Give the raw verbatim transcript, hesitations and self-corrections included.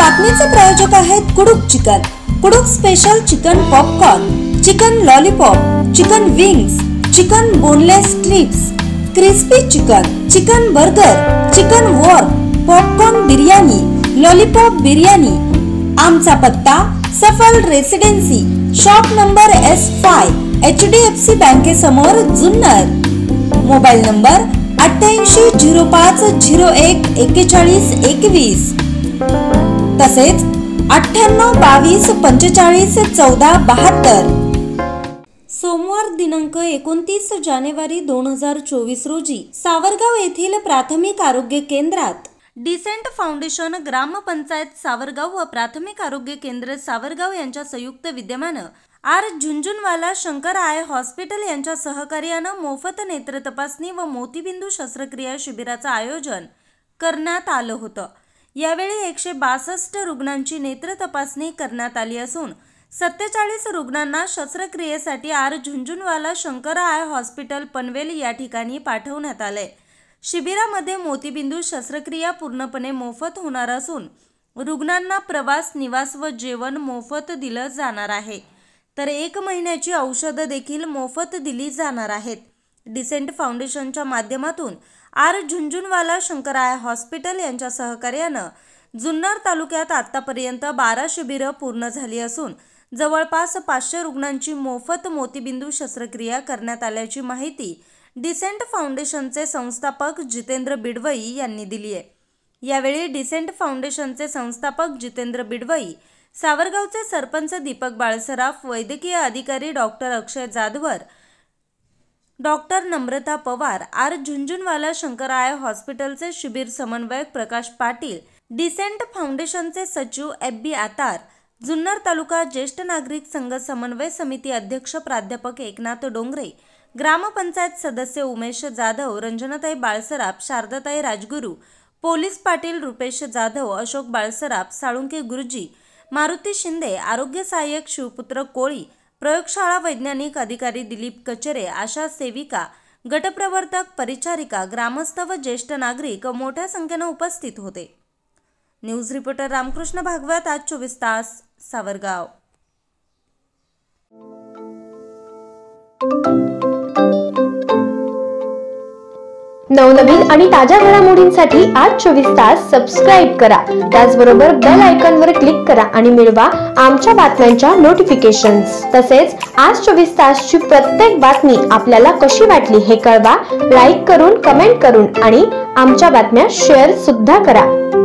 बातमीचे प्रायोजक आहेत Kuduk chicken, Kuduk special chicken popcorn, chicken lollipop, chicken wings, chicken boneless strips, crispy chicken, chicken burger, chicken wok, popcorn biryani, lollipop biryani. आमचा पत्ता Safal residency, shop number S five, H D F C बँके समोर, Junnar. Mobile number अठ्ठ्याऐंशी zero पाच zero एक एक्केचाळीस एकवीस, तसेच अठ्ठ्याण्णव बावीस पंचेचाळीस चौदा बहात्तर। सोमवार दिनांक एकोणतीस जानेवारी दोन हजार चोवीस रोजी सावरगाव येथील प्राथमिक आरोग्य केंद्रात डिसेंट फाउंडेशन, ग्रामपंचायत सावरगाव व प्राथमिक आरोग्य केंद्र सावरगाव यांच्या संयुक्त विद्यमानं R Jhunjhunwala Shankar eye hospital यांच्या सहकार्यानं मोफत नेत्र तपासणी व मोतीबिंदू शस्त्रक्रिया शिबिराचं आयोजन करण्यात आलं होतं। यावेळी एकशे बासष्ट रुग्णांची नेत्र तपासणी करण्यात आली असून सत्तेचाळीस रुग्णांना शस्त्रक्रियेसाठी R Jhunjhunwala Shankar eye hospital Panvel या ठिकाणी पाठवण्यात आले। शिबिरामध्ये मोतीबिंदू शस्त्रक्रिया पूर्णपणे मोफत होणार असून रुग्णांना प्रवास, निवास व जेवण मोफत दिलं जाणार आहे, तर एक महिन्याची औषधं देखील मोफत दिली जाणार आहेत। डिसेंट फाउंडेशनच्या माध्यमातून R Jhunjhunwala Shankar eye hospital यांच्या सहकार्यानं जुन्नर तालुक्यात आतापर्यंत बारा शिबिरं पूर्ण झाली असून जवळपास पाचशे रुग्णांची मोफत मोतीबिंदू शस्त्रक्रिया करण्यात आल्याची माहिती डिसेंट फाउंडेशनचे संस्थापक जितेंद्र बिडवई यांनी दिली आहे। यावेळी डिसेंट फाउंडेशनचे संस्थापक जितेंद्र बिडवई, सावरगावचे सरपंच दीपक बाळसराफ, वैद्यकीय अधिकारी doctor Akshay Jadhavar, doctor Namrata Pawar, R Jhunjhunwala Shankar eye हॉस्पिटलचे शिबिर समन्वयक प्रकाश पाटील, डिसेंट फाउंडेशनचे सचिव एफ बी आतार, जुन्नर तालुका ज्येष्ठ नागरिक संघ समन्वय समिती अध्यक्ष प्राध्यापक एकनाथ डोंगरे, ग्रामपंचायत सदस्य उमेश जाधव, रंजनाताई बाळसराफ, शारदाताई राजगुरू, पोलीस पाटील रुपेश जाधव, अशोक बाळसराफ, साळुंके गुरुजी, मारुती शिंदे, आरोग्य सहाय्यक शिवपुत्र कोळी, प्रयोगशाळा वैज्ञानिक अधिकारी दिलीप कचेरे, आशा सेविका, गटप्रवर्तक, परिचारिका, ग्रामस्थ व ज्येष्ठ नागरिक मोठ्या संख्येने उपस्थित होते। न्यूज रिपोर्टर रामकृष्ण भागवत, आज चोवीस तास, सावरगाव। नवनवीन आणि ताज्या घडामोडींसाठी आज चोवीस तास सबस्क्राईब करा। त्याचबरोबर बेल आयकॉनवर क्लिक करा आणि मिळवा आमच्या बातम्यांच्या नोटिफिकेशन्स। तसेच आज चोवीस तासची प्रत्येक बातमी आपल्याला कशी वाटली हे कळवा, लाईक करून, कमेंट करून आणि आमच्या बातम्या शेअर सुद्धा करा।